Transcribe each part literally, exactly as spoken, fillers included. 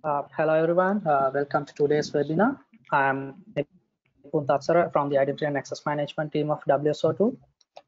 Uh, hello everyone, uh, welcome to today's webinar. I'm Nipun Tatsara from the Identity and Access Management team of W S O two.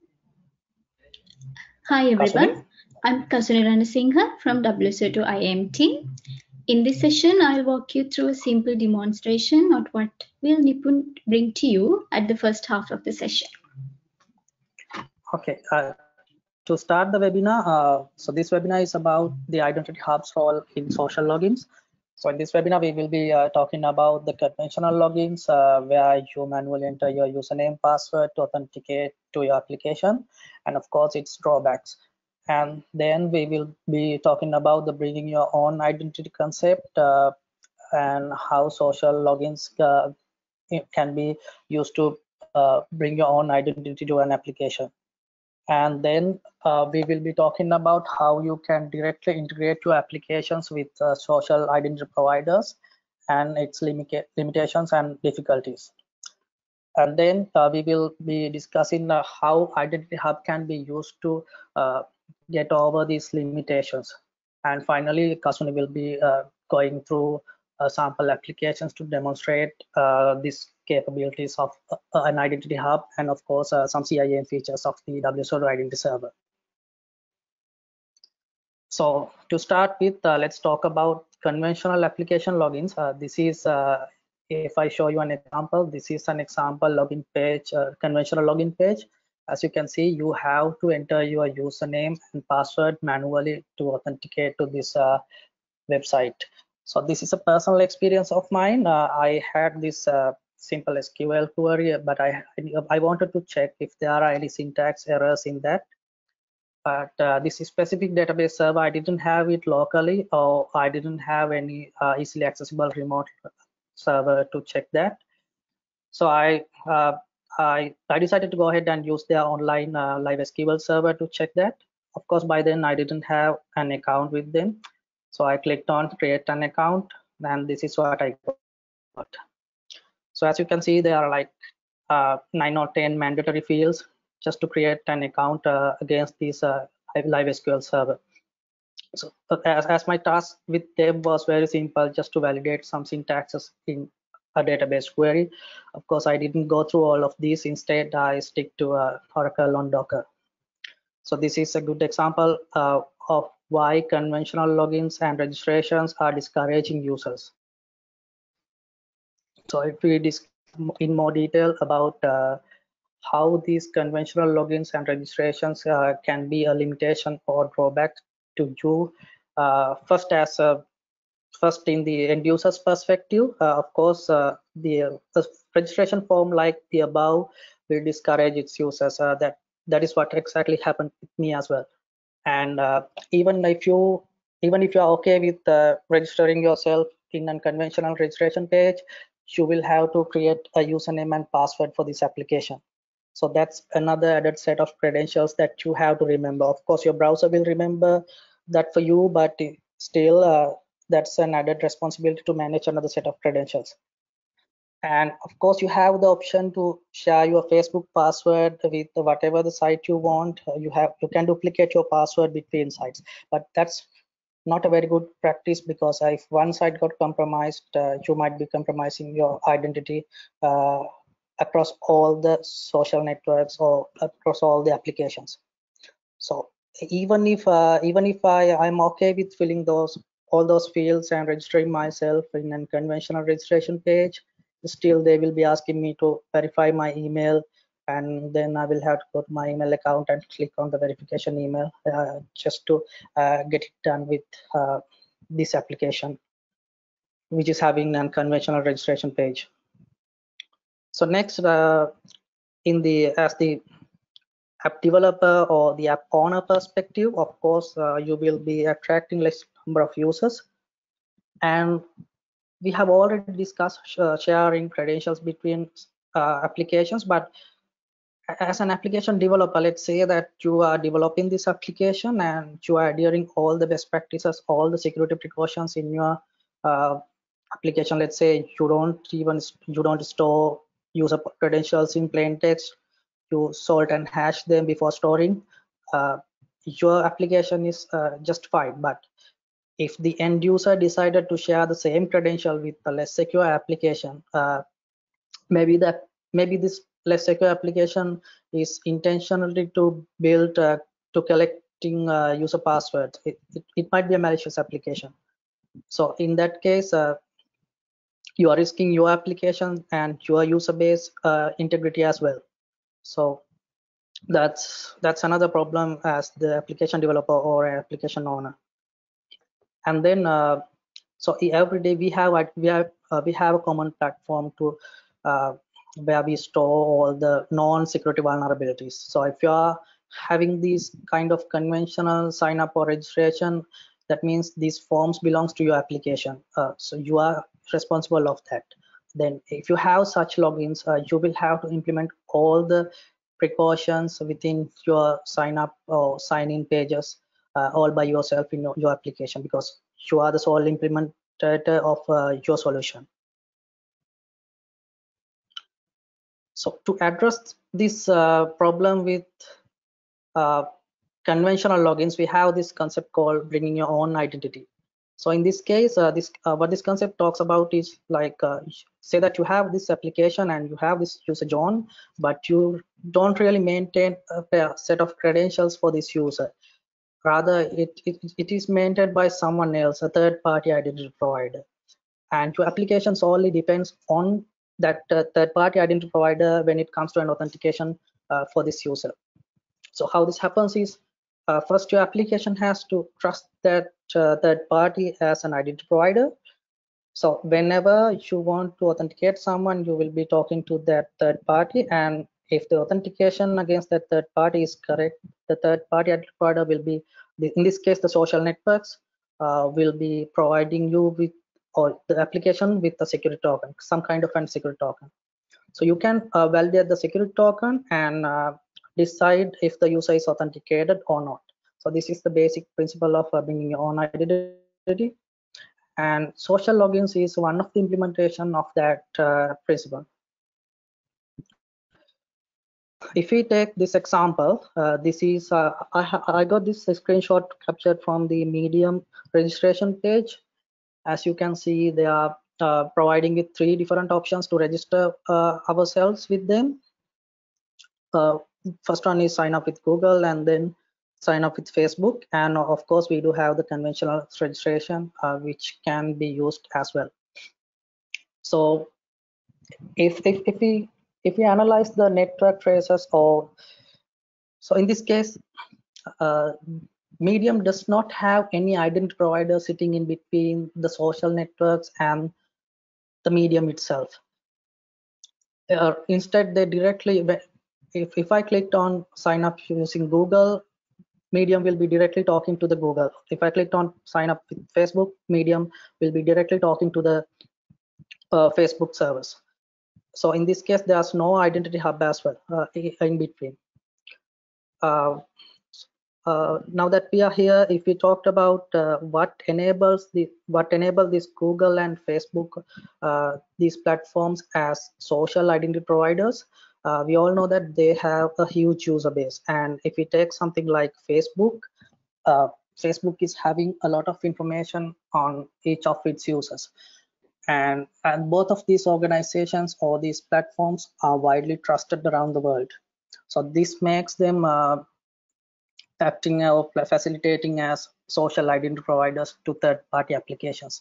Hi everyone, Kasuni. I'm Kasuni Ranasinghe from W S O two I A M team. In this session, I'll walk you through a simple demonstration of what will Nipun bring to you at the first half of the session. Okay, uh, to start the webinar, uh, so this webinar is about the Identity Hub's role in social logins. So in this webinar, we will be uh, talking about the conventional logins uh, where you manually enter your username, password to authenticate to your application, and of course its drawbacks. And then we will be talking about the bringing your own identity concept uh, and how social logins uh, can be used to uh, bring your own identity to an application. And then uh, we will be talking about how you can directly integrate your applications with uh, social identity providers and its limita limitations and difficulties. And then uh, we will be discussing uh, how Identity Hub can be used to uh, get over these limitations. And finally, Kasuni will be uh, going through uh, sample applications to demonstrate uh, these capabilities of uh, an Identity Hub and of course uh, some C I A M features of the W S O two Identity Server. So to start with, uh, let's talk about conventional application logins. Uh, this is, uh, if I show you an example, this is an example login page, uh, conventional login page. As you can see, you have to enter your username and password manually to authenticate to this uh, website. So this is a personal experience of mine. Uh, I had this uh, simple S Q L query, but I, I wanted to check if there are any syntax errors in that. But uh, this specific database server, I didn't have it locally, or I didn't have any uh, easily accessible remote server to check that. So I, uh, I, I decided to go ahead and use their online uh, live S Q L server to check that. Of course, by then I didn't have an account with them. So I clicked on create an account, and this is what I got. So as you can see, there are like uh, nine or ten mandatory fields just to create an account uh, against this uh, live S Q L server. So as, as my task with them was very simple, just to validate some syntaxes in a database query. Of course, I didn't go through all of these. Instead, I stick to uh, Oracle on Docker. So this is a good example uh, of why conventional logins and registrations are discouraging users. So if we discuss in more detail about uh, how these conventional logins and registrations uh, can be a limitation or drawback to you. Uh, first, as a first in the end user's perspective, uh, of course, uh, the, the registration form like the above will discourage its users. Uh, that that is what exactly happened with me as well. And uh, even if you even if you are okay with uh, registering yourself in a conventional registration page, you will have to create a username and password for this application. So that's another added set of credentials that you have to remember. Of course, your browser will remember that for you, but still uh, that's an added responsibility to manage another set of credentials. And of course, you have the option to share your Facebook password with whatever the site you want. You have you can duplicate your password between sites, but that's not a very good practice, because if one site got compromised, uh, you might be compromising your identity uh, across all the social networks or across all the applications. So even if uh, even if I I'm okay with filling those all those fields and registering myself in a conventional registration page, still they will be asking me to verify my email, and then I will have to go to my email account and click on the verification email uh, just to uh, get it done with uh, this application, which is having a conventional registration page. So next, uh, in the as the app developer or the app owner perspective, of course, uh, you will be attracting less number of users. And we have already discussed uh, sharing credentials between uh, applications, but as an application developer, let's say that you are developing this application and you are adhering all the best practices, all the security precautions in your uh, application. Let's say you don't even you don't store user credentials in plain text. You sort and hash them before storing. Uh, your application is uh, just fine. But if the end user decided to share the same credential with a less secure application, uh, maybe that maybe this less secure application is intentionally to build uh, to collecting uh, user passwords. It, it, it might be a malicious application. So in that case, uh, you are risking your application and your user base uh, integrity as well. So that's that's another problem as the application developer or application owner. And then uh, so every day we have we have uh, we have a common platform to uh, where we store all the non-security vulnerabilities. So if you are having these kind of conventional sign up or registration, that means these forms belongs to your application, uh, so you are responsible of that. Then if you have such logins, uh, you will have to implement all the precautions within your sign up or sign in pages uh, all by yourself in your, your application, because you are the sole implementer of uh, your solution. So to address this uh, problem with uh, conventional logins, we have this concept called bringing your own identity. So in this case, uh, this uh, what this concept talks about is like uh, say that you have this application and you have this user John, but you don't really maintain a set of credentials for this user. Rather, it, it, it is maintained by someone else, a third-party identity provider. And your application solely depends on that uh, third-party identity provider when it comes to an authentication uh, for this user. So how this happens is, uh, first your application has to trust that uh, third party as an identity provider. So whenever you want to authenticate someone, you will be talking to that third party, and if the authentication against that third party is correct, the third party identity provider will be, in this case, the social networks uh, will be providing you with, or the application with a security token, some kind of a security token. So you can uh, validate the security token and uh, decide if the user is authenticated or not. So this is the basic principle of uh, bringing your own identity. And social logins is one of the implementation of that uh, principle. If we take this example, uh, this is uh, I, I got this screenshot captured from the Medium registration page. As you can see, they are uh, providing with three different options to register uh, ourselves with them. Uh, first one is sign up with Google, and then sign up with Facebook, and of course we do have the conventional registration uh, which can be used as well. So if, if if we if we analyze the network traces, or so in this case uh, Medium does not have any identity provider sitting in between the social networks and the Medium itself. Uh, instead, they directly, if, if I clicked on sign up using Google, Medium will be directly talking to the Google. If I clicked on sign up with Facebook, Medium will be directly talking to the uh, Facebook servers. So in this case, there's no identity hub as well uh, in between. Uh, uh, now that we are here, if we talked about uh, what enables the what enable this Google and Facebook, uh, these platforms as social identity providers, uh, we all know that they have a huge user base. And if we take something like Facebook, uh, Facebook is having a lot of information on each of its users. And, and both of these organizations or these platforms are widely trusted around the world. So this makes them uh, acting or facilitating as social identity providers to third-party applications.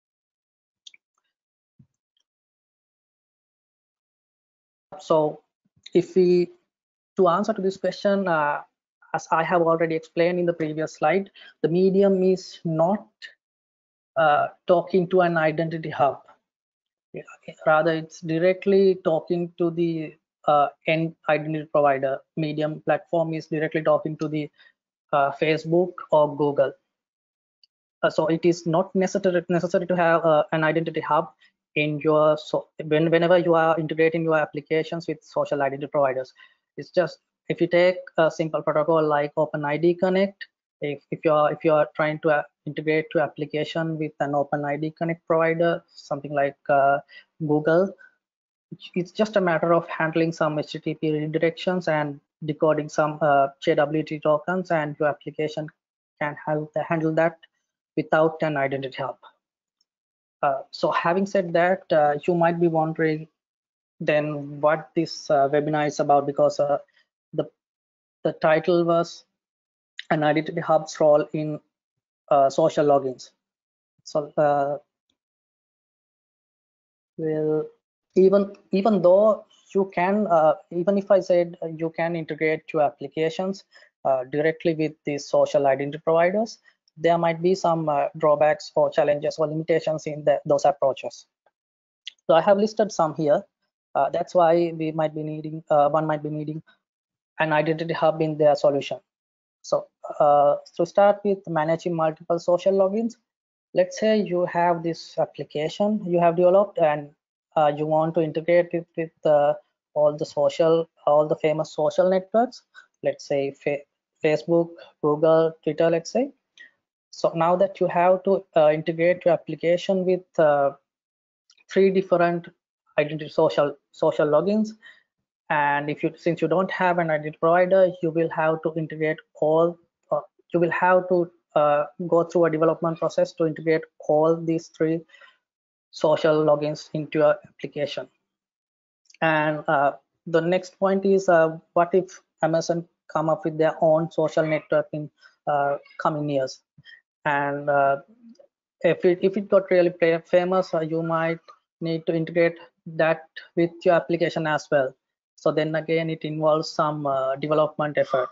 So if we, to answer to this question, uh, as I have already explained in the previous slide, the Medium is not uh, talking to an identity hub. Rather, it's directly talking to the uh, end identity provider. Medium platform is directly talking to the uh, Facebook or Google. Uh, so it is not necessary necessary to have uh, an identity hub in your, so when, whenever you are integrating your applications with social identity providers. It's just, if you take a simple protocol like OpenID Connect, if, if you are if you are trying to uh, integrate your application with an OpenID Connect provider, something like uh, Google, it's just a matter of handling some H T T P redirections and decoding some uh, J W T tokens, and your application can have, handle that without an identity hub. Uh, so having said that, uh, you might be wondering then what this uh, webinar is about, because uh, the the title was an identity hub's role in uh, social logins. So uh, well, even even though you can, uh, even if I said you can integrate your applications uh, directly with the social identity providers, there might be some uh, drawbacks or challenges or limitations in the, those approaches. So I have listed some here. Uh, that's why we might be needing, uh, one might be needing an identity hub in their solution. So uh, to start with managing multiple social logins, let's say you have this application you have developed and uh, you want to integrate it with uh, all the social, all the famous social networks, let's say fa Facebook, Google, Twitter, let's say. So now that you have to uh, integrate your application with uh, three different identity social social logins, and if you since you don't have an identity provider, you will have to integrate all uh, you will have to uh, go through a development process to integrate all these three social logins into your application. And uh, the next point is, uh, what if Amazon come up with their own social network in uh, coming years? And uh, if it if it got really famous, uh, you might need to integrate that with your application as well. So then again, it involves some uh, development effort.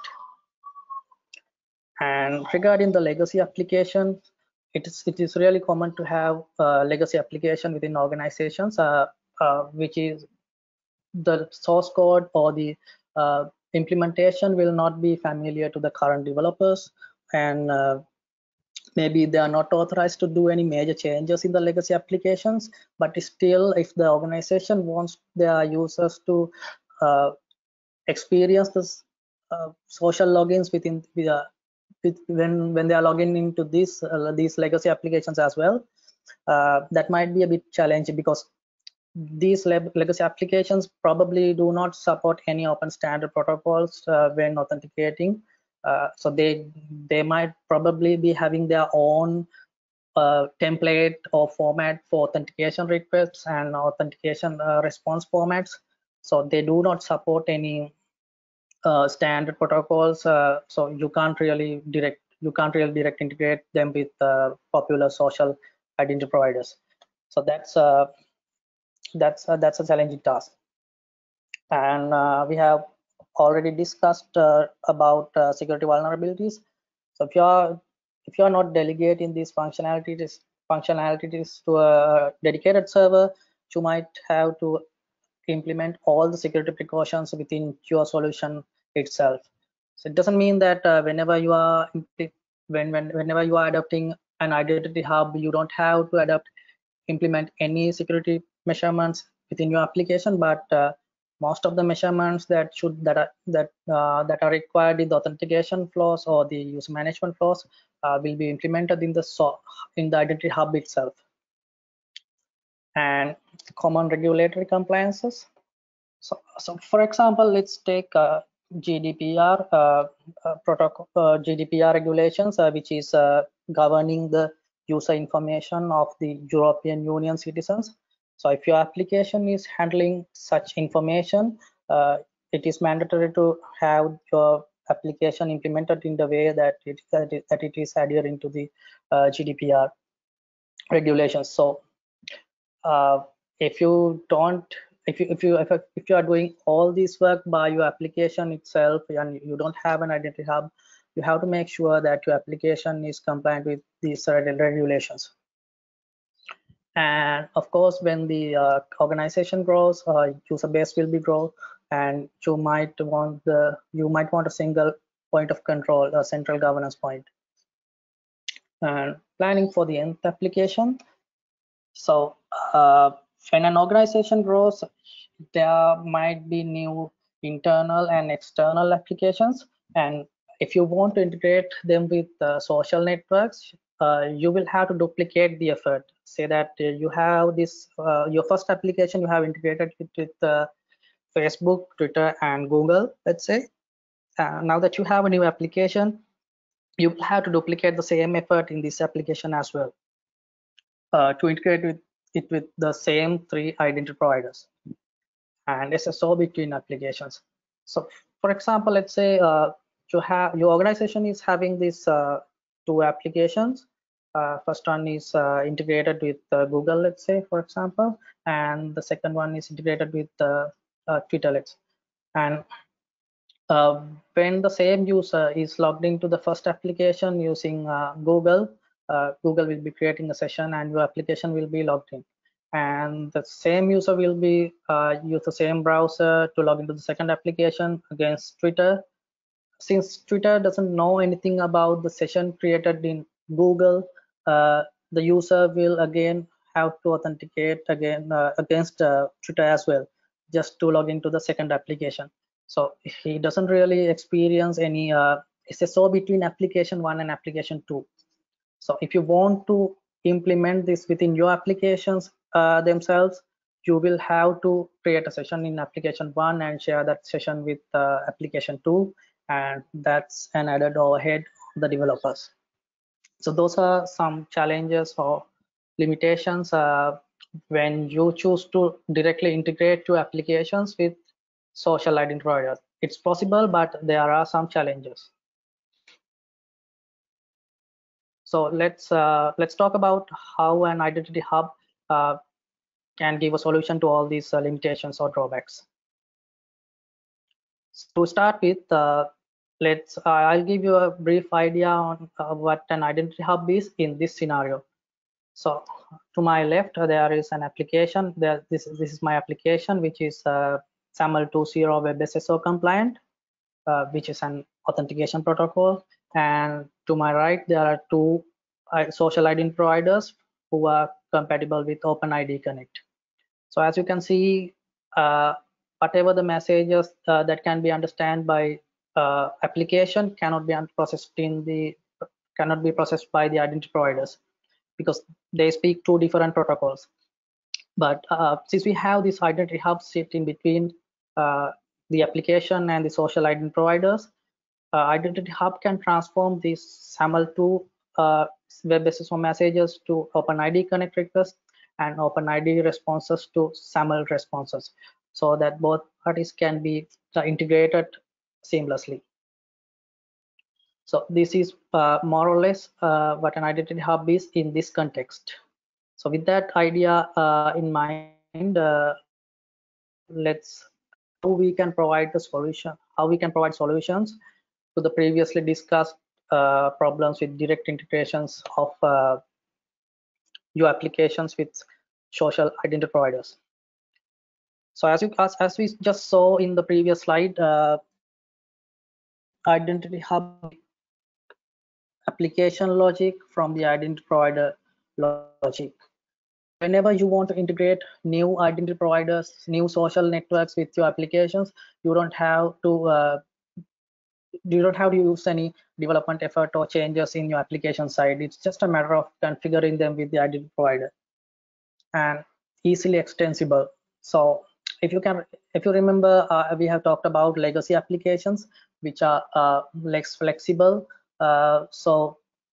And regarding the legacy application, it is it is really common to have uh, legacy application within organizations, uh, uh, which is the source code or the uh, implementation will not be familiar to the current developers, and uh, maybe they are not authorized to do any major changes in the legacy applications. But still, if the organization wants their users to uh, experience this uh, social logins within the uh, with, when when they are logging into these uh, these legacy applications as well, uh, that might be a bit challenging, because these legacy applications probably do not support any open standard protocols uh, when authenticating. Uh, so they they might probably be having their own uh, template or format for authentication requests and authentication uh, response formats. So they do not support any uh, standard protocols. Uh, so you can't really direct you can't really direct integrate them with uh, popular social identity providers. So that's uh, that's uh, that's a challenging task. And uh, we have already discussed uh, about uh, security vulnerabilities. So if you are if you are not delegating these functionalities functionalities to a dedicated server, you might have to implement all the security precautions within your solution itself. So it doesn't mean that uh, whenever you are when, when whenever you are adopting an identity hub, you don't have to adapt implement any security measurements within your application, but uh, most of the measurements that should that are that uh, that are required in the authentication flows or the user management flows uh, will be implemented in the so in the identity hub itself. And common regulatory compliances. So, so for example, let's take uh, G D P R uh, uh, protocol, uh, G D P R regulations, uh, which is uh, governing the user information of the European Union citizens. So if your application is handling such information, uh, it is mandatory to have your application implemented in the way that it, that it, that it is adhering to the uh, G D P R regulations. So uh, if you don't if you if you if, if you are doing all this work by your application itself and you don't have an identity hub, you have to make sure that your application is compliant with these regulations. And of course, when the uh, organization grows, uh, user base will be grow, and you might want the you might want a single point of control, a central governance point. And planning for the nth application. So uh, when an organization grows, there might be new internal and external applications, and if you want to integrate them with uh, social networks, uh, you will have to duplicate the effort. Say that uh, you have this uh, your first application you have integrated it with uh, Facebook, Twitter, and Google, let's say. Uh, now that you have a new application, you will have to duplicate the same effort in this application as well uh, to integrate with it with the same three identity providers and S S O between applications. So, for example, let's say uh, you have your organization is having these uh, two applications. Uh, first one is uh, integrated with uh, Google, let's say, for example, and the second one is integrated with uh, uh, Twitter, let's. And uh, when the same user is logged into the first application using uh, Google, uh, Google will be creating a session and your application will be logged in. And the same user will be uh, use the same browser to log into the second application against Twitter. Since Twitter doesn't know anything about the session created in Google, uh, the user will again have to authenticate again uh, against uh, Twitter as well, just to log into the second application. So he doesn't really experience any uh, S S O between application one and application two. So if you want to implement this within your applications uh, themselves, you will have to create a session in application one and share that session with uh, application two, and that's an added overhead on the developers. So those are some challenges or limitations uh, when you choose to directly integrate your applications with social identity providers. It's possible, but there are some challenges. So let's uh, let's talk about how an identity hub uh, can give a solution to all these uh, limitations or drawbacks. So to start with, uh, let's uh, I'll give you a brief idea on uh, what an identity hub is in this scenario. So to my left, uh, there is an application. There, this this is my application, which is uh, SAML two point zero Web S S O compliant, uh, which is an authentication protocol. And to my right, there are two uh, social identity providers who are compatible with OpenID Connect. So as you can see, uh, whatever the messages uh, that can be understood by uh, application cannot be processed in the cannot be processed by the identity providers because they speak two different protocols. But uh, since we have this identity hub sit in between uh, the application and the social identity providers, uh, identity hub can transform these SAML two uh, web S S O messages to OpenID Connect requests and OpenID responses to SAML responses, so that both parties can be uh, integrated seamlessly. So this is uh, more or less uh, what an identity hub is in this context. So with that idea uh, in mind, uh, let's how we can provide the solution, how we can provide solutions to the previously discussed uh, problems with direct integrations of uh, your applications with social identity providers. So as you as, as we just saw in the previous slide, uh, identity hub application logic from the identity provider logic. Whenever you want to integrate new identity providers, new social networks with your applications, you don't have to uh, you don't have to use any development effort or changes in your application side. It's just a matter of configuring them with the identity provider and easily extensible. So if you can, if you remember, uh, we have talked about legacy applications, which are uh, less flexible. Uh, so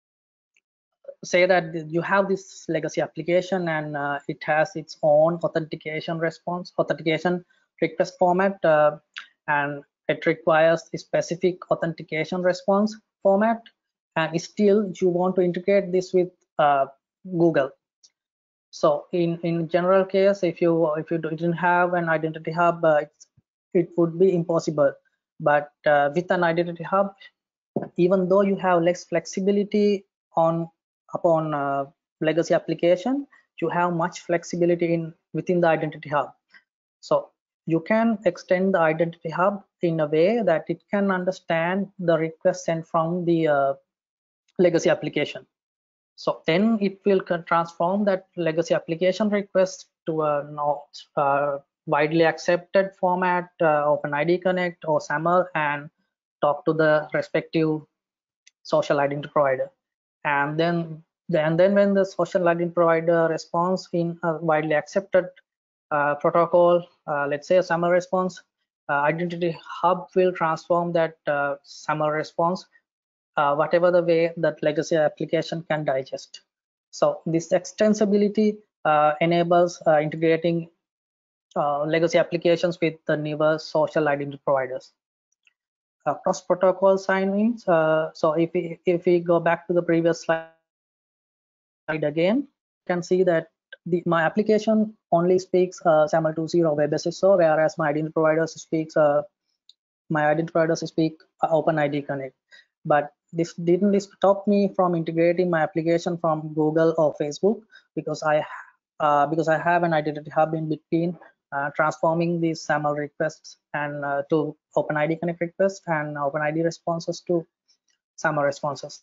say that you have this legacy application and uh, it has its own authentication response, authentication request format, uh, and it requires a specific authentication response format, and still you want to integrate this with uh, Google. So in in general case, if you if you didn't have an identity hub, uh, it's, it would be impossible. But uh, with an identity hub, even though you have less flexibility on upon uh, legacy application, you have much flexibility in within the identity hub. So you can extend the identity hub in a way that it can understand the request sent from the uh, legacy application. So then it will transform that legacy application request to a uh, widely accepted format, uh, OpenID Connect or SAML, and talk to the respective social identity provider. And then, and then when the social identity provider responds in a widely accepted uh, protocol, uh, let's say a SAML response, uh, identity hub will transform that uh, SAML response uh, whatever the way that legacy application can digest. So this extensibility uh, enables uh, integrating uh, legacy applications with the newer social identity providers. Uh, cross protocol sign-ins. Uh, so if we if we go back to the previous slide again, you can see that the, my application only speaks uh, SAML two point zero Web S S O, whereas my identity providers speaks uh, my identity providers speak uh, OpenID Connect. But this didn't stop me from integrating my application from Google or Facebook, because I uh, because I have an identity hub in between, uh, transforming these SAML requests and uh, to OpenID Connect requests and OpenID responses to SAML responses.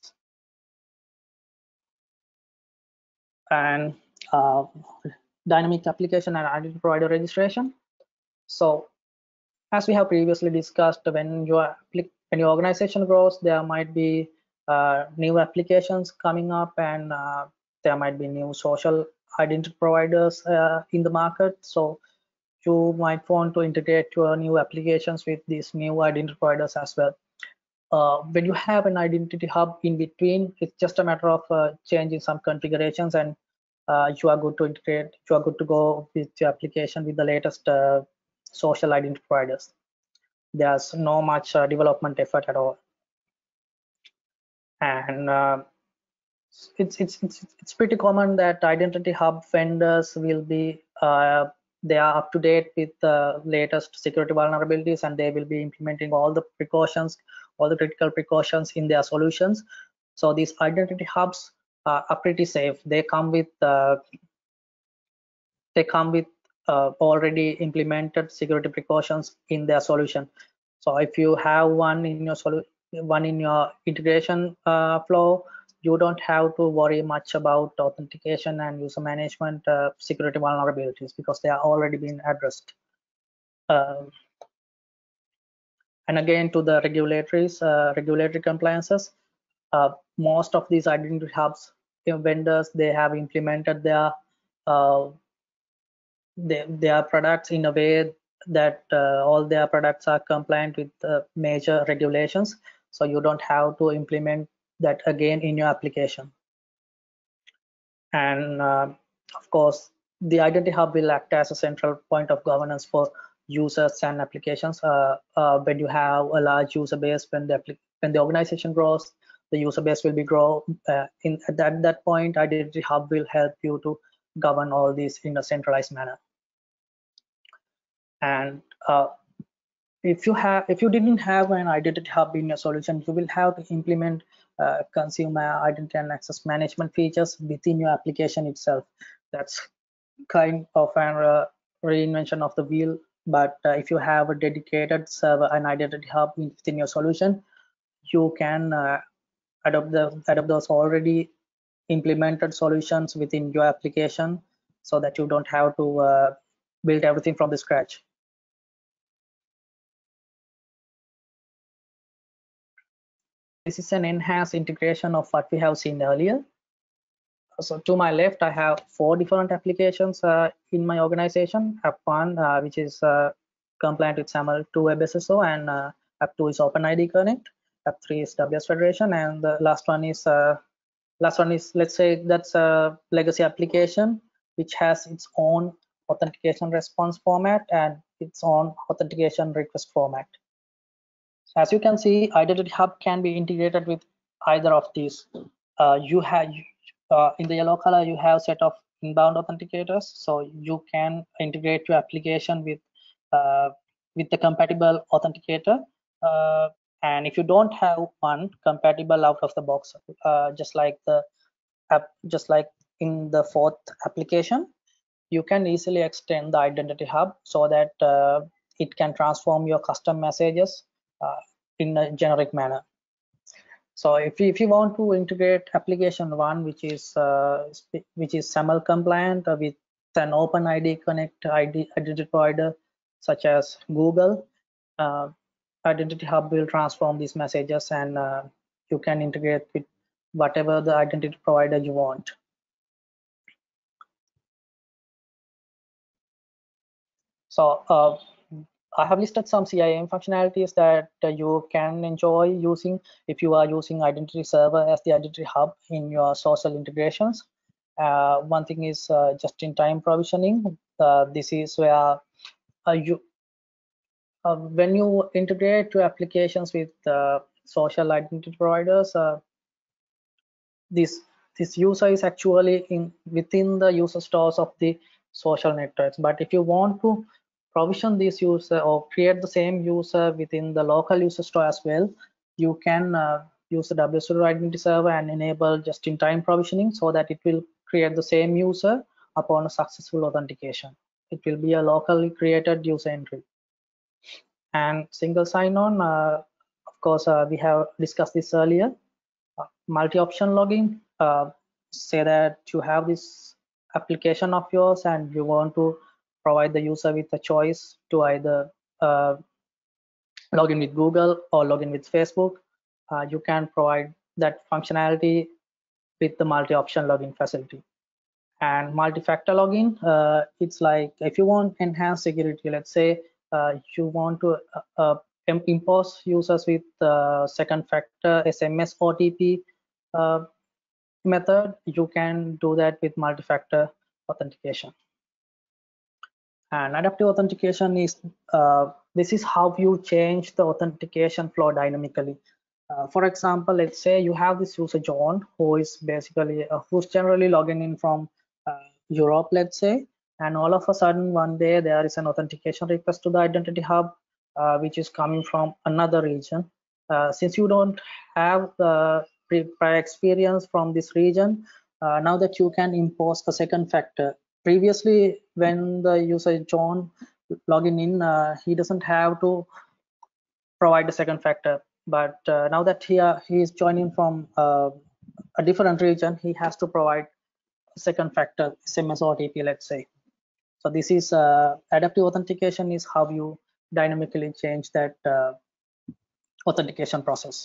And uh, dynamic application and identity provider registration. So as we have previously discussed, when your when your organization grows, there might be uh, new applications coming up, and uh, there might be new social identity providers uh, in the market. So you might want to integrate your new applications with these new identity providers as well. Uh, when you have an identity hub in between, it's just a matter of uh, changing some configurations, and uh, you are good to integrate. You are good to go with your application with the latest uh, social identity providers. There's no much uh, development effort at all, and uh, it's, it's it's it's pretty common that identity hub vendors will be uh, they are up to date with the latest security vulnerabilities, and they will be implementing all the precautions, all the critical precautions in their solutions. So these identity hubs uh, are pretty safe. They come with uh, they come with uh, already implemented security precautions in their solution. So if you have one in your solution, one in your integration uh, flow, you don't have to worry much about authentication and user management uh, security vulnerabilities, because they are already been addressed. Um, and again, to the regulatories, uh, regulatory compliances, uh, most of these identity hubs, you know, vendors, they have implemented their uh, their, their products in a way that uh, all their products are compliant with uh, major regulations, so you don't have to implement that again in your application. And uh, of course, the identity hub will act as a central point of governance for users and applications. Uh, uh, when you have a large user base, when the when the organization grows, the user base will be grow. Uh, in at that, that point, identity hub will help you to govern all these in a centralized manner. And uh, if you have if you didn't have an identity hub in your solution, you will have to implement uh, consumer identity and access management features within your application itself. That's kind of an uh, reinvention of the wheel. But uh, if you have a dedicated server and identity hub within your solution, you can uh, adopt the adopt those already implemented solutions within your application, so that you don't have to uh, build everything from the scratch. This is an enhanced integration of what we have seen earlier. So to my left, I have four different applications uh, in my organization. App one, uh, which is uh, compliant with SAML two Web S S O, and uh, App two is OpenID Connect. App three is W S Federation, and the last one is uh, last one is let's say that's a legacy application which has its own authentication response format and its own authentication request format. So as you can see, Identity Hub can be integrated with either of these. Uh, you have uh, in the yellow color, you have set of inbound authenticators, so you can integrate your application with uh, with the compatible authenticator. Uh, and if you don't have one compatible out of the box, uh, just like the app, just like in the fourth application, you can easily extend the Identity Hub so that uh, it can transform your custom messages uh, in a generic manner. So if you, if you want to integrate application one, which is uh, which is SAML compliant uh, with an OpenID Connect I D identity provider such as Google, uh, Identity Hub will transform these messages, and uh, you can integrate with whatever the identity provider you want. So uh, I have listed some C I A M functionalities that uh, you can enjoy using if you are using Identity Server as the Identity Hub in your social integrations. Uh, one thing is uh, just-in-time provisioning. Uh, this is where uh, you, uh, when you integrate your applications with uh, social identity providers, uh, this this user is actually in within the user stores of the social networks. But if you want to provision this user or create the same user within the local user store as well, you can uh, use the W S O two Identity Server and enable just-in-time provisioning so that it will create the same user upon a successful authentication. It will be a locally created user entry. And single sign-on, uh, of course, uh, we have discussed this earlier. Uh, multi-option login, uh, say that you have this application of yours and you want to provide the user with a choice to either uh, log in with Google or log in with Facebook. Uh, you can provide that functionality with the multi-option login facility. And multi-factor login, uh, it's like if you want enhanced security, let's say uh, you want to uh, uh, impose users with uh, second factor S M S O T P uh, method, you can do that with multi-factor authentication. And adaptive authentication is uh, this is how you change the authentication flow dynamically. Uh, for example, let's say you have this user John who is basically uh, who's generally logging in from uh, Europe, let's say, and all of a sudden one day there is an authentication request to the Identity Hub uh, which is coming from another region. Uh, since you don't have the prior experience from this region, uh, now that you can impose a second factor. Previously, when the user John logging in, uh, he doesn't have to provide a second factor. But uh, now that he, uh, he is joining from uh, a different region, he has to provide a second factor, S M S O T P, let's say. So this is uh, adaptive authentication is how you dynamically change that uh, authentication process.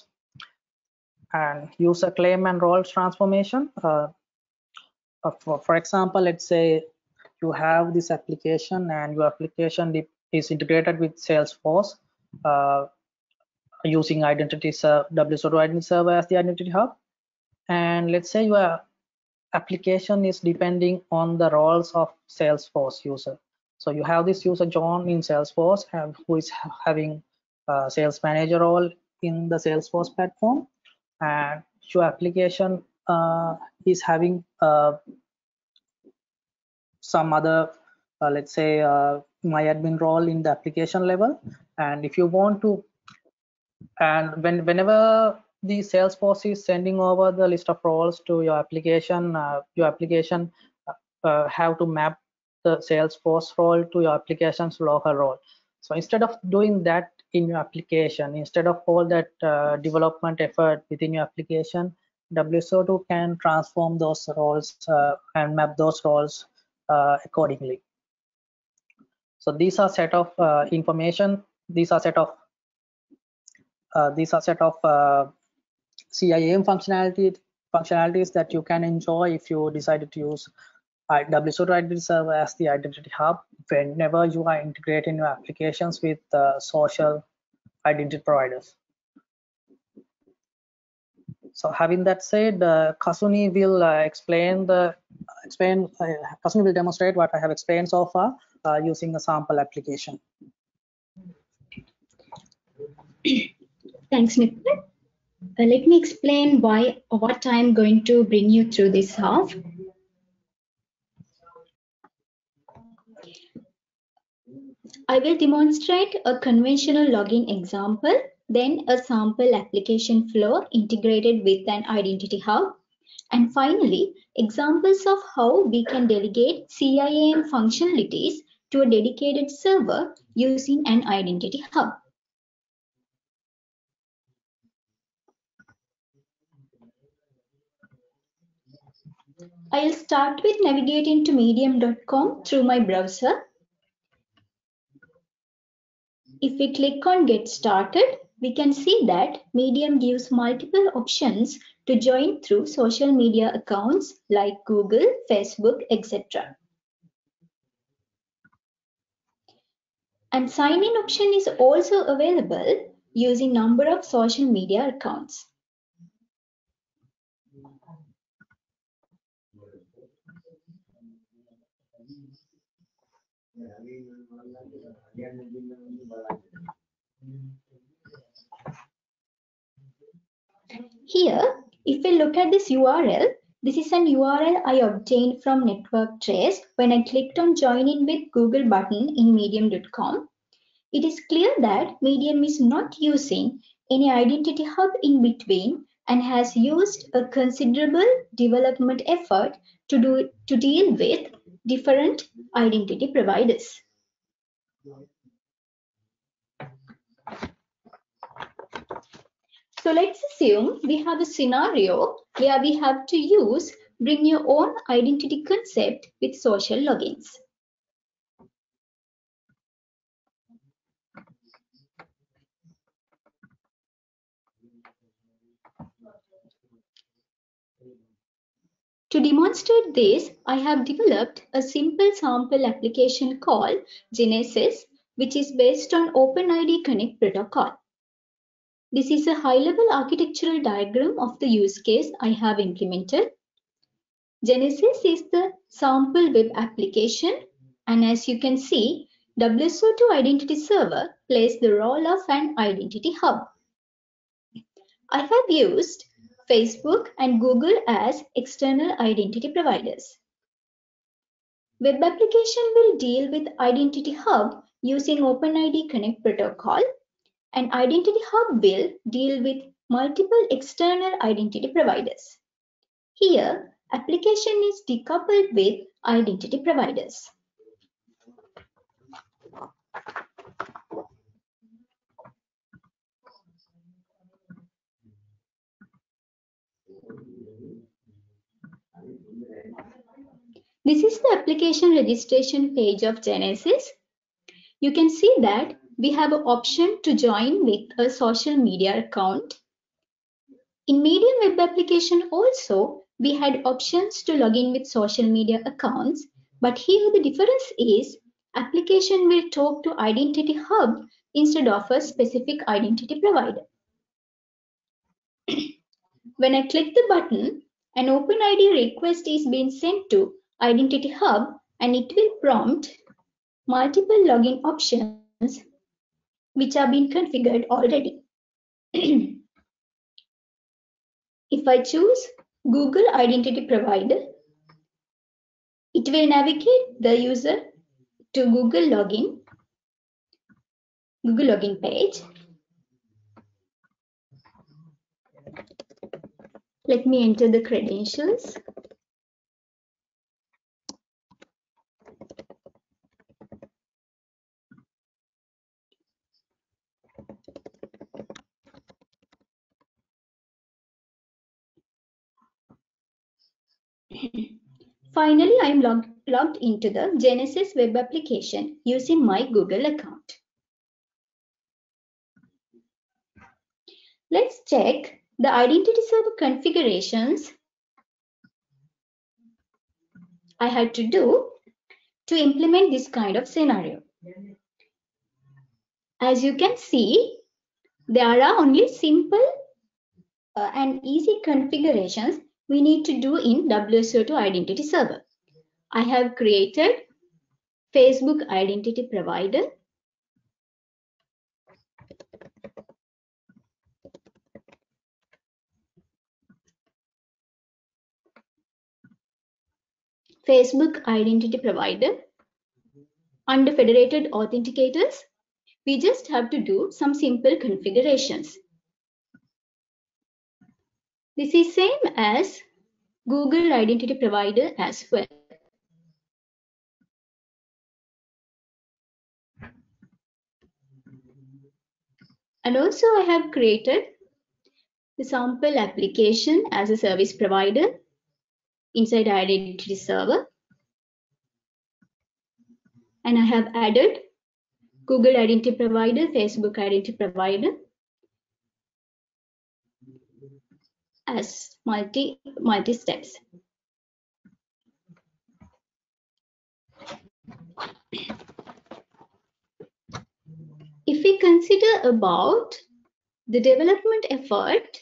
And user claim and roles transformation. Uh, for, for example, let's say you have this application and your application is integrated with Salesforce uh, using identity W S O two Identity Server as the Identity Hub. And let's say your application is depending on the roles of Salesforce user. So you have this user John in Salesforce have, who is having a sales manager role in the Salesforce platform, and your application uh, is having uh, some other uh, let's say uh, my admin role in the application level. And if you want to, and when whenever the Salesforce is sending over the list of roles to your application, uh, your application uh, have to map the Salesforce role to your application's local role. So instead of doing that in your application, instead of all that uh, development effort within your application, W S O two can transform those roles uh, and map those roles uh, accordingly. So these are set of uh, information. These are set of uh, these are set of uh, C I A M functionality functionalities that you can enjoy if you decided to use W S O two Identity Server as the Identity Hub whenever you are integrating your applications with uh, social identity providers. So having that said, uh, Kasuni will uh, explain the explain. Uh, Kasuni will demonstrate what I have explained so far uh, using a sample application. Thanks, Nipun. Uh, let me explain why what I'm going to bring you through this half. I will demonstrate a conventional login example, then a sample application flow integrated with an identity hub, and finally, examples of how we can delegate C I A M functionalities to a dedicated server using an identity hub. I'll start with navigating to medium dot com through my browser. If we click on Get Started, we can see that Medium gives multiple options to join through social media accounts like Google, Facebook, et cetera. And sign-in option is also available using number of social media accounts. Here, if we look at this U R L, this is an U R L I obtained from Network Trace when I clicked on join in with Google button in medium dot com. It is clear that Medium is not using any identity hub in between and has used a considerable development effort to do to deal with different identity providers. So let's assume we have a scenario where we have to use bring your own identity concept with social logins. To demonstrate this, I have developed a simple sample application called Genesis, which is based on OpenID Connect protocol. This is a high-level architectural diagram of the use case I have implemented. Genesis is the sample web application, and as you can see, W S O two Identity Server plays the role of an identity hub. I have used Facebook and Google as external identity providers. Web application will deal with Identity Hub using OpenID Connect protocol, and Identity Hub will deal with multiple external identity providers. Here, application is decoupled with identity providers. This is the application registration page of Genesis. You can see that we have an option to join with a social media account. In Medium web application also, we had options to log in with social media accounts, but here the difference is application will talk to Identity Hub instead of a specific identity provider. When I click the button, an OpenID request is being sent to Identity Hub and it will prompt multiple login options which are being configured already. If I choose Google Identity Provider, it will navigate the user to Google login, Google login page. Let me enter the credentials. Finally, I am logged, logged into the Genesis web application using my Google account. Let's check the identity server configurations I had to do to implement this kind of scenario. As you can see, there are only simple uh, and easy configurations we need to do in W S O two Identity Server. I have created Facebook Identity Provider. Facebook Identity Provider. Under Federated Authenticators, we just have to do some simple configurations. This is same as Google Identity Provider as well. And also I have created the sample application as a service provider inside Identity Server. And I have added Google Identity Provider, Facebook Identity Provider as multi, multi steps. if we consider about the development effort,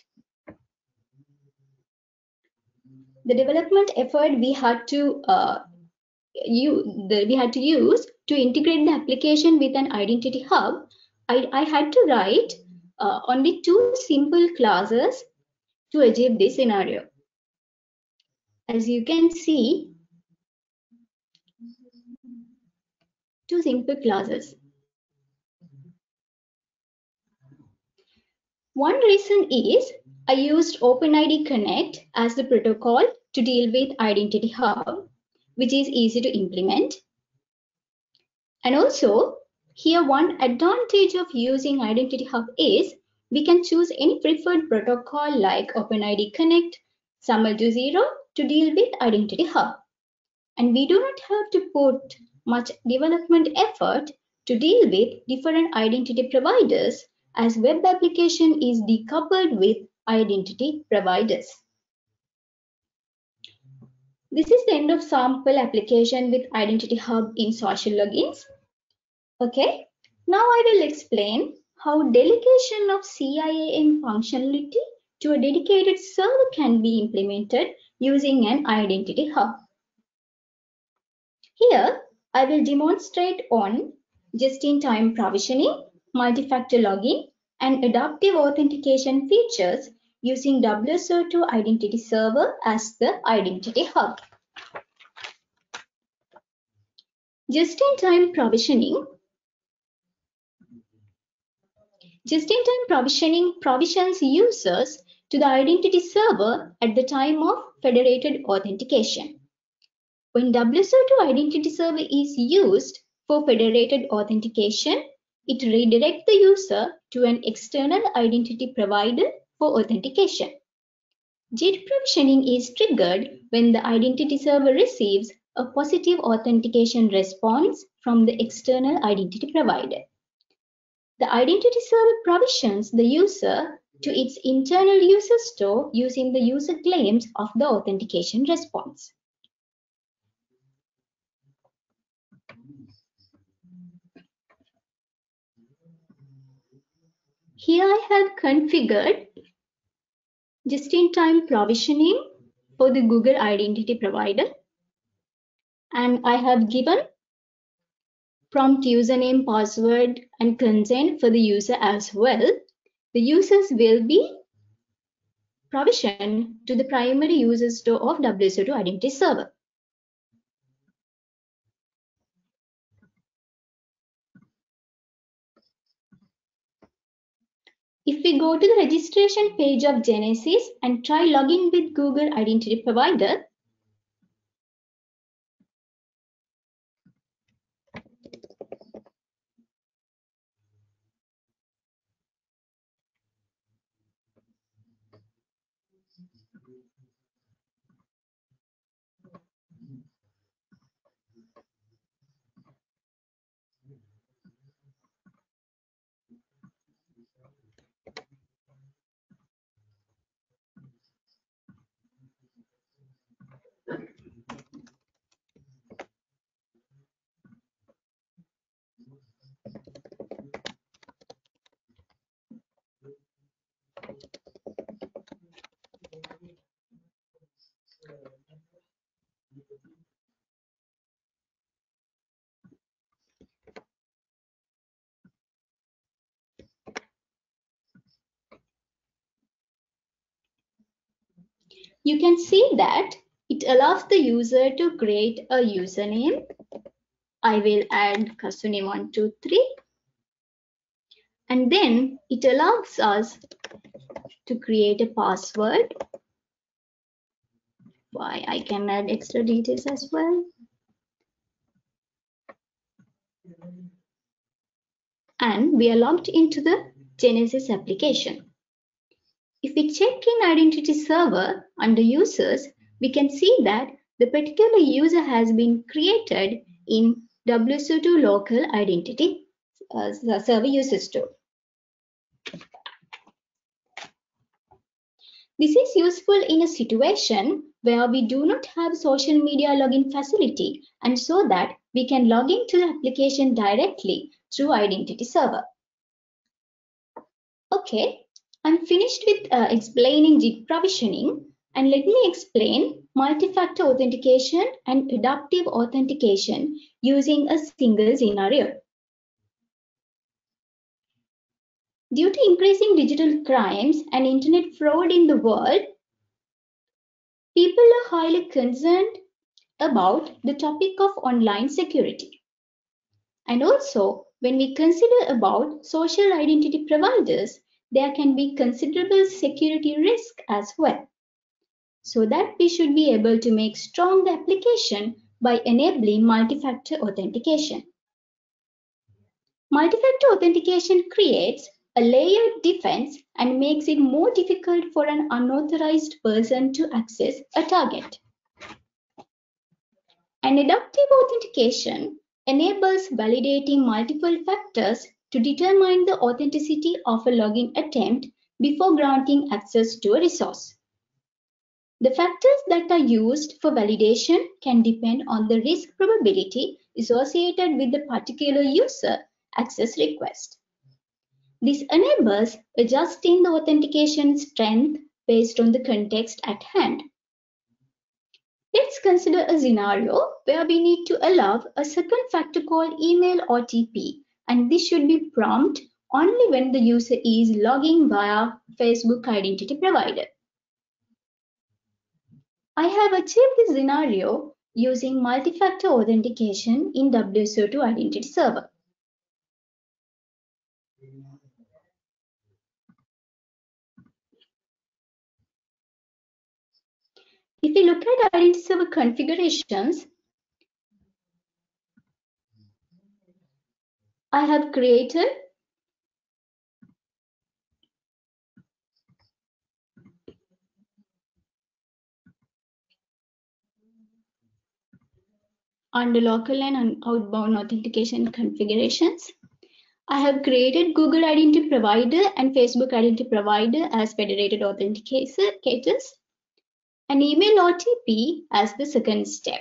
the development effort we had to uh, you the, we had to use to integrate the application with an identity hub, I, I had to write uh, only two simple classes to achieve this scenario. As you can see, two simple classes. One reason is I used OpenID Connect as the protocol to deal with Identity Hub, which is easy to implement. And also, here one advantage of using Identity Hub is we can choose any preferred protocol like OpenID Connect, S A M L two zero to deal with Identity Hub. And we do not have to put much development effort to deal with different identity providers, as web application is decoupled with identity providers. This is the end of sample application with Identity Hub in social logins. Okay, now I will explain how delegation of C I A M functionality to a dedicated server can be implemented using an Identity Hub. Here, I will demonstrate on just-in-time provisioning, multi-factor login, and adaptive authentication features using W S O two Identity Server as the Identity Hub. Just-in-time provisioning. Just-in-time provisioning provisions users to the Identity Server at the time of federated authentication. When W S O two Identity Server is used for federated authentication, it redirects the user to an external identity provider for authentication. J I T provisioning is triggered when the Identity Server receives a positive authentication response from the external identity provider. The Identity Server provisions the user to its internal user store using the user claims of the authentication response. Here I have configured just-in-time provisioning for the Google Identity Provider, and I have given prompt username, password, and consent for the user as well. The users will be provisioned to the primary user store of W S O two Identity Server. If we go to the registration page of Genesys and try login with Google Identity Provider, you can see that it allows the user to create a username. I will add Kasuni one two three. And then it allows us to create a password. Why, I can add extra details as well. And we are logged into the Genesys application. If we check in Identity Server under users, we can see that the particular user has been created in W S O two local identity uh, server user store. This is useful in a situation where we do not have social media login facility, and so that we can log into the application directly through Identity Server. Okay, I'm finished with uh, explaining Git provisioning, and let me explain multi-factor authentication and adaptive authentication using a single scenario. Due to increasing digital crimes and internet fraud in the world, people are highly concerned about the topic of online security. And also, when we consider about social identity providers, there can be considerable security risk as well. So that we should be able to make strong application by enabling multi-factor authentication. Multi-factor authentication creates a layered defense and makes it more difficult for an unauthorized person to access a target. An adaptive authentication enables validating multiple factors to determine the authenticity of a login attempt before granting access to a resource. The factors that are used for validation can depend on the risk probability associated with the particular user access request. This enables adjusting the authentication strength based on the context at hand. Let's consider a scenario where we need to allow a second factor called email O T P, and this should be prompt only when the user is logging via Facebook identity provider. I have achieved this scenario using multi-factor authentication in W S O two Identity Server. If we look at Identity Server configurations, I have created under local and outbound authentication configurations. I have created Google Identity Provider and Facebook Identity Provider as federated authenticators and email O T P as the second step.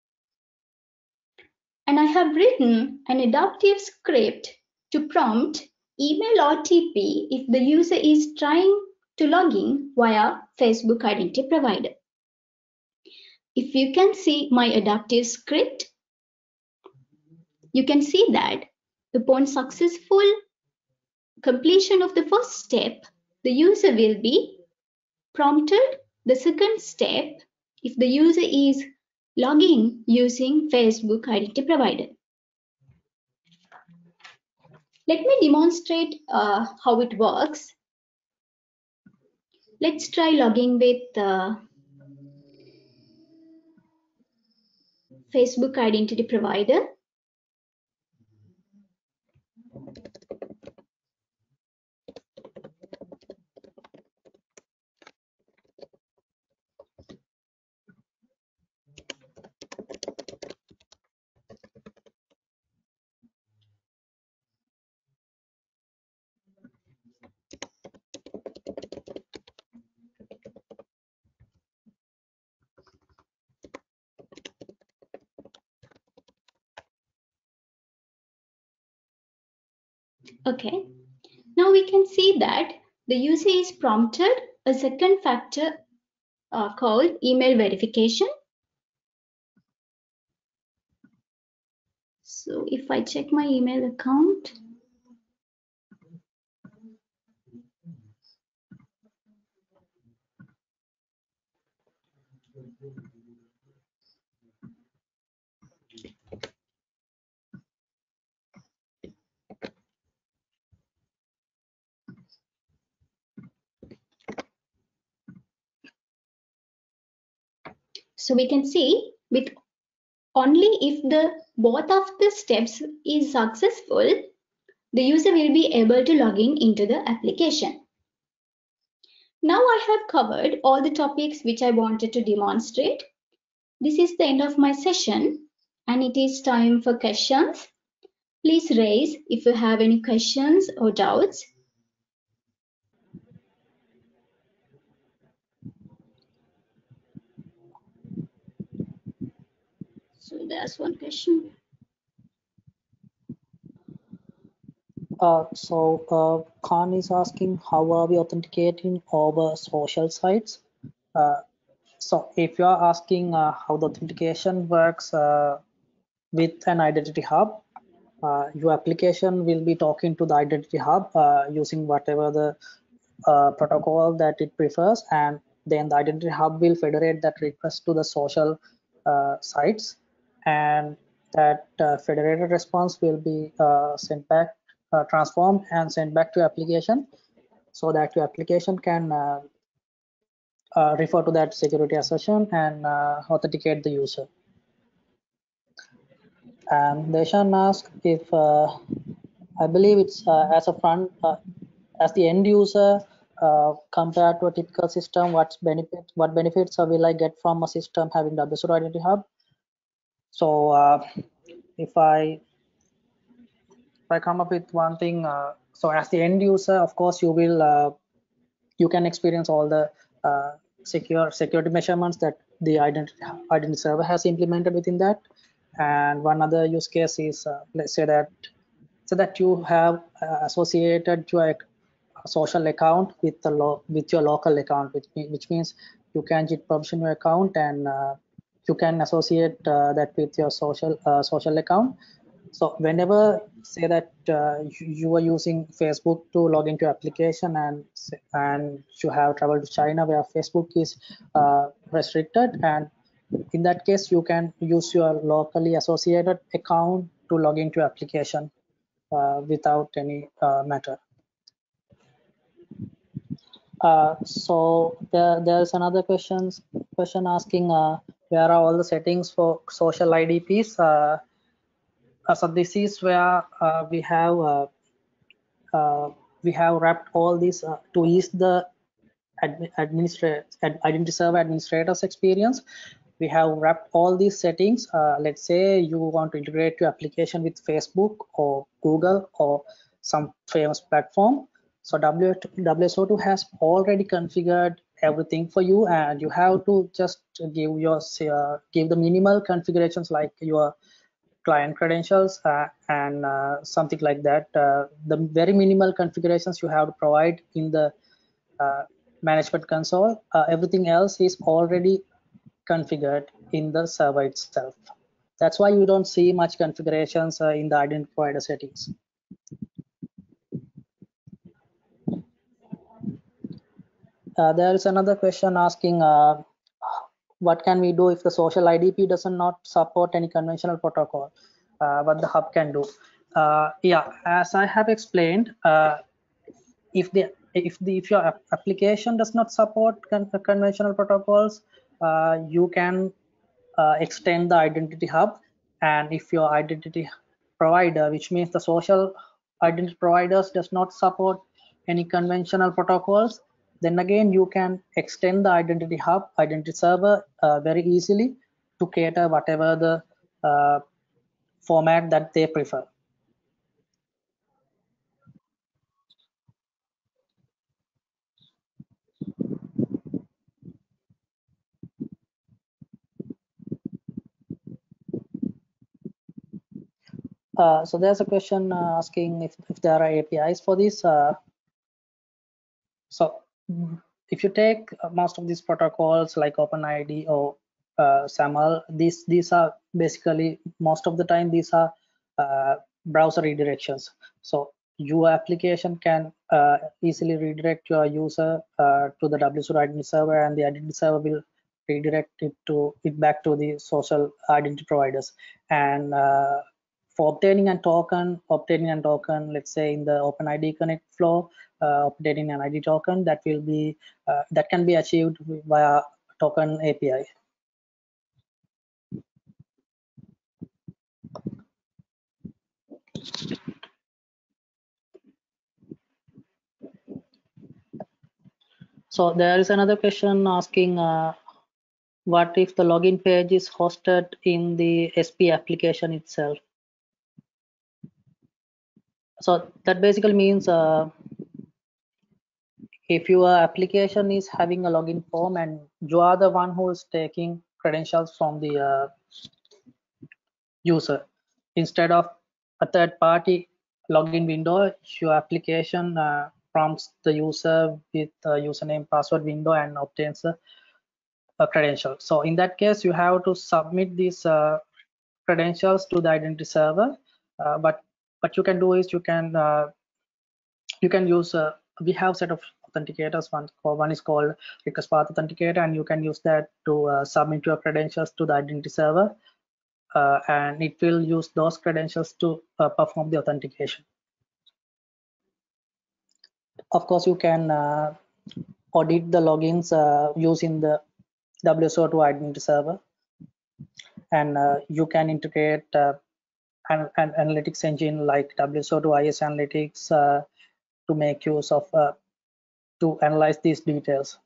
And I have written an adaptive script to prompt email O T P if the user is trying to log in via Facebook Identity Provider. If you can see my adaptive script, you can see that upon successful completion of the first step, the user will be prompted the second step if the user is logging using Facebook Identity Provider. Let me demonstrate uh, how it works. Let's try logging with uh, Facebook Identity Provider. Okay, now we can see that the user is prompted a second factor uh, called email verification. So if I check my email account, so we can see with only if the both of the steps is successful, the user will be able to log in into the application. Now I have covered all the topics which I wanted to demonstrate. This is the end of my session and it is time for questions. Please raise if you have any questions or doubts. So there's one question. Uh, so uh, Khan is asking how are we authenticating over social sites? Uh, so if you are asking uh, how the authentication works uh, with an identity hub, uh, your application will be talking to the identity hub uh, using whatever the uh, protocol that it prefers, and then the identity hub will federate that request to the social uh, sites, and that uh, federated response will be uh, sent back, uh, transformed and sent back to application, so that your application can uh, uh, refer to that security assertion and uh, authenticate the user. And Deshan asked if uh, I believe it's uh, as a front, uh, as the end user, uh, compared to a typical system, what's benefits, what benefits will I get from a system having W S O Identity Hub? So uh, if I if I come up with one thing, uh, so as the end user, of course, you will uh, you can experience all the uh, secure security measurements that the identity identity server has implemented within that. And one other use case is uh, let's say that so that you have uh, associated your social account with the lo with your local account, which, which means you can git permission your account, and uh, you can associate uh, that with your social uh, social account. So whenever say that uh, you, you are using Facebook to log into your application, and and you have traveled to China where Facebook is uh, restricted, and in that case you can use your locally associated account to log into your application uh, without any uh, matter. Uh, so there, there's another question question asking uh, where are all the settings for social I D Ps? Uh, uh, so this is where uh, we have uh, uh, we have wrapped all these uh, to ease the admi administrator ad, identity server administrators experience. We have wrapped all these settings. Uh, let's say you want to integrate your application with Facebook or Google or some famous platform. So W S O two has already configured everything for you, and you have to just give your uh, give the minimal configurations like your client credentials uh, and uh, something like that. Uh, the very minimal configurations you have to provide in the uh, management console. Uh, everything else is already configured in the server itself. That's why you don't see much configurations uh, in the identity provider settings. Uh, there is another question asking uh, what can we do if the social I D P does not support any conventional protocol? Uh, what the hub can do? Uh, yeah, as I have explained, uh, if the if the if your application does not support con conventional protocols, uh, you can uh, extend the identity hub. And if your identity provider, which means the social identity providers, does not support any conventional protocols, then again you can extend the identity hub identity server uh, very easily to cater whatever the uh, format that they prefer. Uh, so there's a question uh, asking if, if there are A P Is for this. Uh, so if you take most of these protocols like OpenID or uh, SAML, these these are basically most of the time these are uh, browser redirections. So your application can uh, easily redirect your user uh, to the W S O identity server, and the identity server will redirect it to it back to the social identity providers. And uh, for obtaining a token, obtaining a token, let's say in the OpenID Connect flow, uh, obtaining an I D token that will be uh, that can be achieved via token A P I. So there is another question asking uh, what if the login page is hosted in the S P application itself? So that basically means uh, if your application is having a login form and you are the one who is taking credentials from the uh, user instead of a third party login window, your application uh, prompts the user with the username password window and obtains a, a credential. So in that case, you have to submit these uh, credentials to the identity server. Uh, but what you can do is you can uh, you can use uh, we have set of authenticators. One one is called request path authenticator, and you can use that to uh, submit your credentials to the identity server, uh, and it will use those credentials to uh, perform the authentication. Of course, you can uh, audit the logins uh, using the W S O two identity server, and uh, you can integrate uh, an, an analytics engine like W S O two I S Analytics uh, to make use of uh, to analyze these details.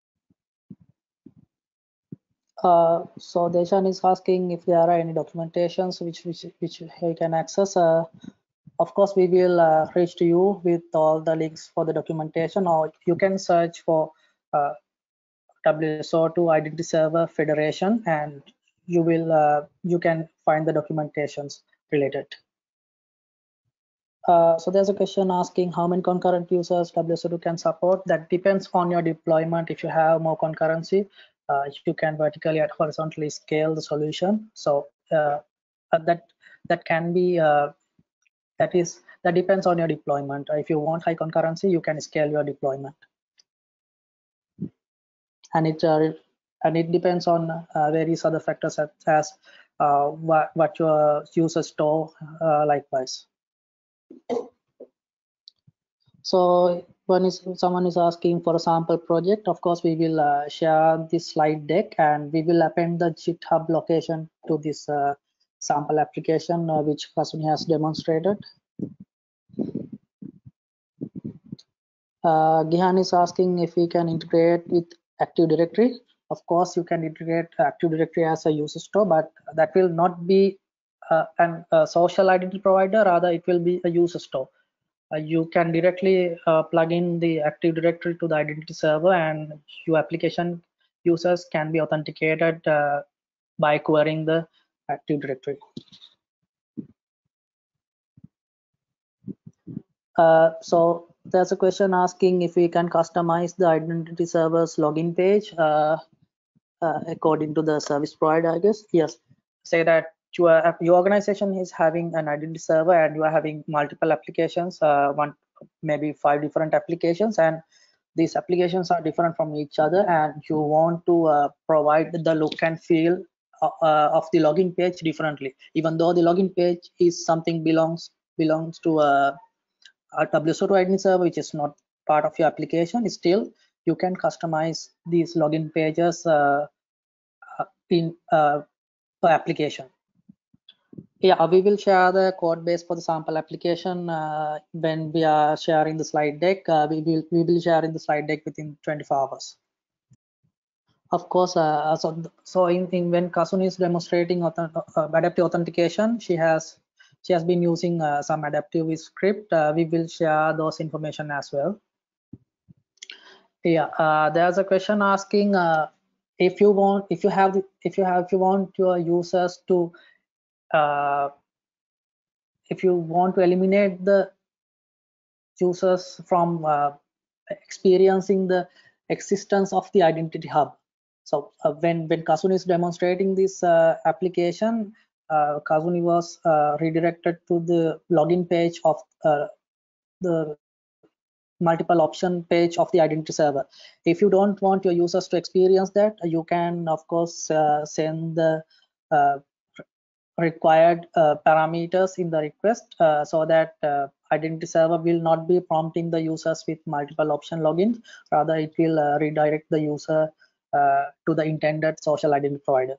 Uh, so Deshan is asking if there are any documentations which which which he can access. Uh, of course, we will uh, reach to you with all the links for the documentation, or you can search for uh, W S O two Identity Server Federation, and you will uh, you can find the documentations related. Uh, so there's a question asking how many concurrent users W S O two can support. That depends on your deployment. If you have more concurrency, uh, you can vertically and horizontally scale the solution. So uh, that that can be uh, that is that depends on your deployment. If you want high concurrency, you can scale your deployment, and it uh, and it depends on uh, various other factors such as uh, what, what your users store uh, likewise. So one is someone is asking for a sample project. Of course, we will uh, share this slide deck, and we will append the GitHub location to this uh, sample application uh, which Kasuni has demonstrated. Uh, Gihan is asking if we can integrate with Active Directory. Of course, you can integrate Active Directory as a user store, but that will not be uh, an, a social identity provider. Rather, it will be a user store. Uh, you can directly uh, plug in the Active Directory to the identity server, and your application users can be authenticated uh, by querying the Active Directory. Uh, so there's a question asking if we can customize the identity server's login page uh, uh, according to the service provider, I guess. Yes. Say that your, your organization is having an identity server and you are having multiple applications, uh, one maybe five different applications, and these applications are different from each other, and you want to uh, provide the look and feel uh, uh, of the login page differently, even though the login page is something belongs belongs to a, a W S O two identity server which is not part of your application. Still, you can customize these login pages uh, in uh, per application. Yeah, we will share the code base for the sample application uh, when we are sharing the slide deck. Uh, we will we will share in the slide deck within twenty-four hours. Of course, uh, so so in, in when Kasuni is demonstrating uh, adaptive authentication, she has she has been using uh, some adaptive script. Uh, we will share those information as well. Yeah, uh, there's a question asking uh, if you want if you have if you have if you want your users to uh, if you want to eliminate the users from uh, experiencing the existence of the identity hub. So uh, when when Kasuni is demonstrating this uh, application, uh, Kasuni was uh, redirected to the login page of uh, the multiple option page of the identity server. If you don't want your users to experience that, you can of course uh, send the uh, required uh, parameters in the request uh, so that uh, identity server will not be prompting the users with multiple option logins. Rather, it will uh, redirect the user uh, to the intended social identity provider.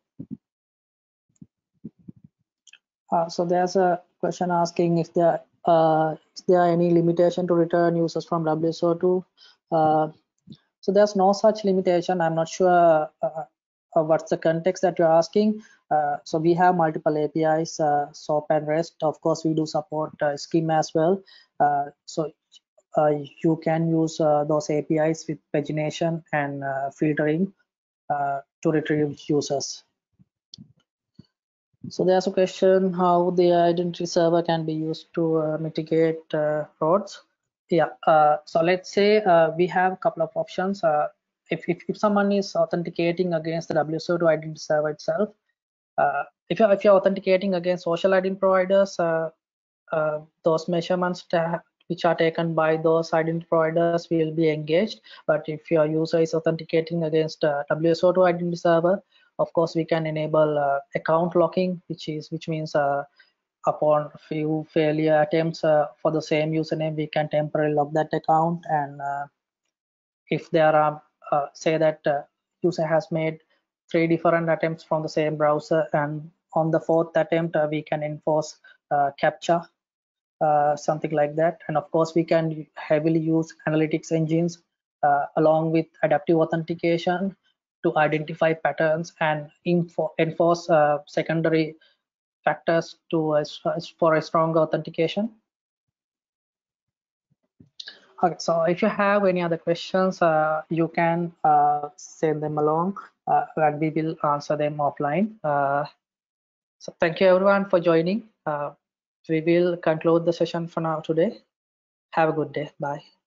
Uh, so there's a question asking if there uh, is there any limitation to return users from W S O two. Uh, so there's no such limitation. I'm not sure uh, uh, what's the context that you're asking. Uh, so we have multiple A P Is, uh, SOAP and REST. Of course, we do support uh, Schema as well. Uh, so uh, you can use uh, those A P Is with pagination and uh, filtering uh, to retrieve users. So there's a question how the identity server can be used to uh, mitigate uh, frauds. Yeah, uh, so let's say uh, we have a couple of options. Uh, if, if, if someone is authenticating against the W S O two identity server itself, uh, if, you're, if you're authenticating against social identity providers, uh, uh, those measurements which are taken by those identity providers will be engaged. But if your user is authenticating against uh, W S O two identity server, of course we can enable uh, account locking, which is which means uh, upon few failure attempts uh, for the same username, we can temporarily lock that account. And uh, if there are uh, say that uh, user has made three different attempts from the same browser, and on the fourth attempt uh, we can enforce uh, captcha, uh, something like that. And of course, we can heavily use analytics engines uh, along with adaptive authentication to identify patterns and info, enforce uh, secondary factors to uh, for a stronger authentication. Okay, so if you have any other questions, uh, you can uh, send them along uh, and we will answer them offline. Uh, so thank you everyone for joining. Uh, we will conclude the session for now today. Have a good day. Bye.